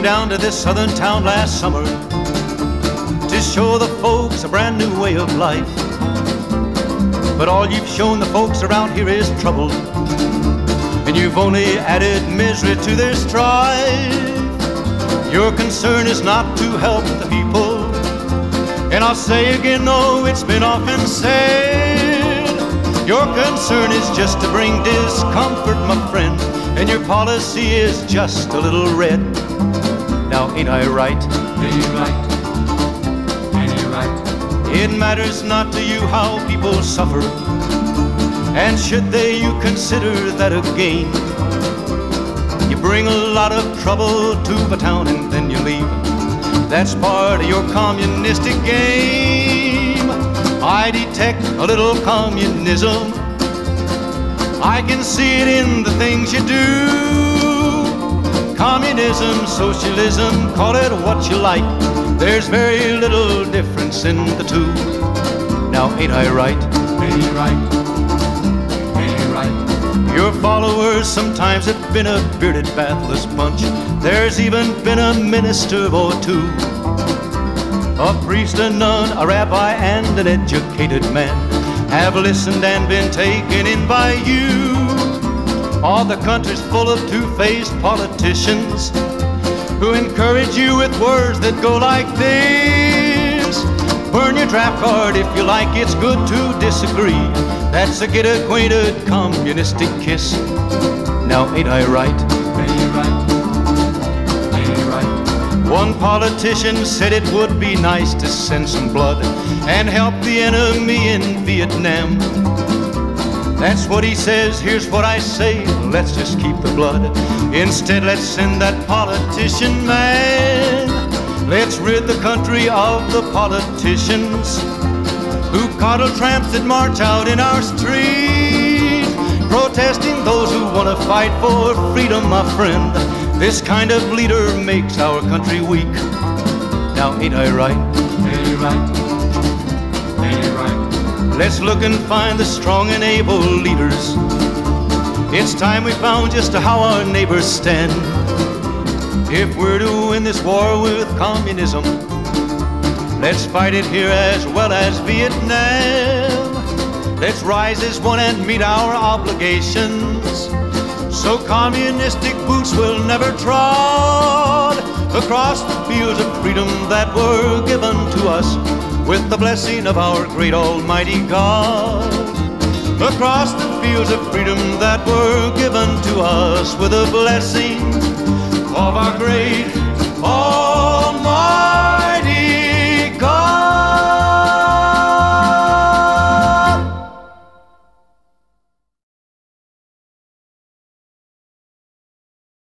came down to this southern town last summer to show the folks a brand new way of life. But all you've shown the folks around here is trouble, and you've only added misery to their strife. Your concern is not to help the people, and I'll say again, though it's been often said, your concern is just to bring discomfort, my friend, and your policy is just a little red. Now ain't I right? Ain't you right? Ain't you right? It matters not to you how people suffer, and should they, you consider that a gain. You bring a lot of trouble to a town and then you leave. That's part of your communistic game. I detect a little communism. I can see it in the things you do. Communism, socialism, call it what you like. There's very little difference in the two. Now ain't I right? Ain't you right? Ain't you right? Your followers sometimes have been a bearded, bathless bunch. There's even been a minister or two, a priest, a nun, a rabbi, and an educated man have listened and been taken in by you. All the country's full of two-faced politicians who encourage you with words that go like this: burn your draft card if you like, it's good to disagree. That's a get acquainted communistic kiss. Now ain't I right? Ain't you right? Ain't you right? One politician said it would be nice to send some blood and help the enemy in Vietnam. That's what he says, here's what I say: let's just keep the blood. Instead, let's send that politician man. Let's rid the country of the politicians who coddle tramps that march out in our street, protesting those who want to fight for freedom, my friend. This kind of leader makes our country weak. Now ain't I right? Ain't you right? Ain't you right? Let's look and find the strong and able leaders. It's time we found just how our neighbors stand. If we're to win this war with communism, let's fight it here as well as Vietnam. Let's rise as one and meet our obligations, so communistic boots will never trod across the fields of freedom that were given to us with the blessing of our great almighty God. Across the fields of freedom that were given to us with the blessing of our great